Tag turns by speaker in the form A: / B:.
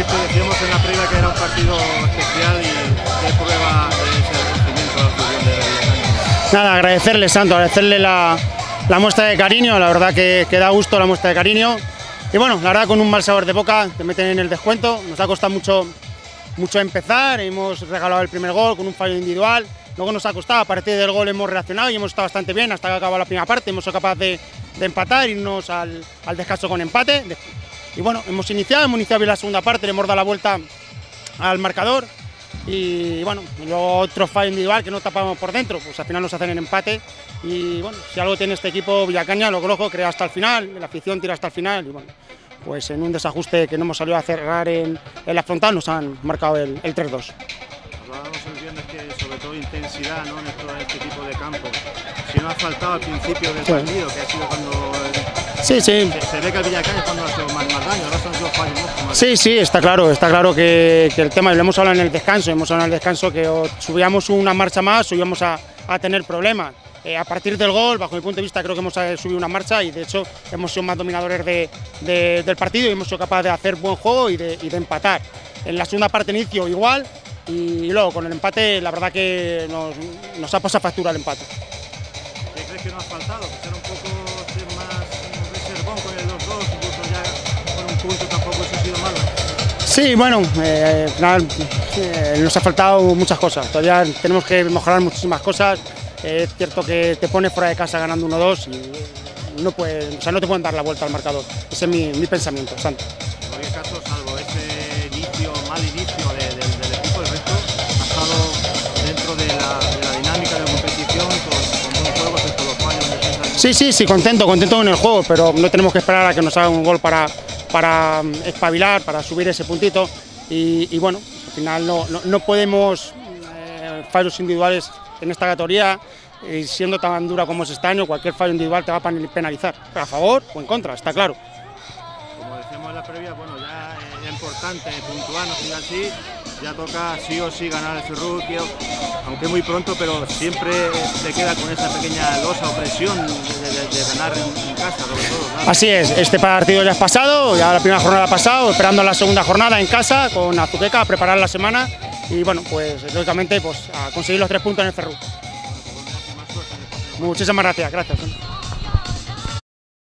A: Nacho, decíamos en la previa que era un partido especial y qué prueba de ese reconocimiento a la afición de Villacañas.
B: Nada, agradecerle, Santo, agradecerle la muestra de cariño, la verdad que da gusto la muestra de cariño. Y bueno, la verdad con un mal sabor de boca, te meten en el descuento, nos ha costado mucho empezar, hemos regalado el primer gol con un fallo individual, luego nos ha costado, a partir del gol hemos reaccionado y hemos estado bastante bien hasta que acabó la primera parte, hemos sido capaces de empatar, irnos al descanso con empate. Y bueno, hemos iniciado bien la segunda parte, le hemos dado la vuelta al marcador y bueno, luego otro fallo individual que no tapamos por dentro, pues al final nos hacen el empate. Y bueno, si algo tiene este equipo Villacañas, lo cojo, crea hasta el final, la afición tira hasta el final y bueno, pues en un desajuste que no hemos salido a cerrar en la frontal nos han marcado el 3-2.
A: Hablábamos el viernes que sobre todo intensidad, ¿no?, en este tipo de campos. Si no ha faltado al principio del partido, que ha sido cuando
B: sí.
A: Se ve que el Villacañas cuando ha hecho más daño, ahora son los fallos más.
B: Sí, está claro que el tema, lo hemos hablado en el descanso, que o subíamos una marcha más o íbamos a tener problemas. A partir del gol, bajo mi punto de vista, creo que hemos subido una marcha y de hecho hemos sido más dominadores del partido y hemos sido capaces de hacer buen juego y de empatar. En la segunda parte inicio igual y luego con el empate la verdad que nos ha pasado factura el empate.
A: ¿Qué crees que nos ha faltado? Ser un poco más reservón con el 2-2, incluso ya con un punto tampoco eso ha sido malo.
B: Sí, bueno, al final nos ha faltado muchas cosas, todavía tenemos que mejorar muchísimas cosas. Es cierto que te pones fuera de casa ganando 1-2 y no te pueden dar la vuelta al marcador. Ese es mi pensamiento, Santo.
A: En cualquier caso, salvo ese mal inicio del equipo, el resto ha estado dentro de la dinámica de la competición con buen juego, excepto los fallos de defensa.
B: Sí, contento con el juego, pero no tenemos que esperar a que nos hagan un gol para espabilar, para subir ese puntito y bueno, al final no podemos fallos individuales en esta categoría, siendo tan dura como es este año, cualquier fallo individual te va a penalizar, a favor o en contra, está claro.
A: Como decíamos en la previa, bueno, ya es importante puntuar, no sigue así, ya toca sí o sí ganar ese rookie, aunque muy pronto, pero siempre te queda con esa pequeña losa o presión de ganar en casa, sobre todo. Claro.
B: Así es, este partido ya es pasado, ya la primera jornada ha pasado, esperando la segunda jornada en casa con Azuqueca a preparar la semana. Y bueno, pues lógicamente pues, a conseguir los 3 puntos en el Ferrú. Muchísimas gracias.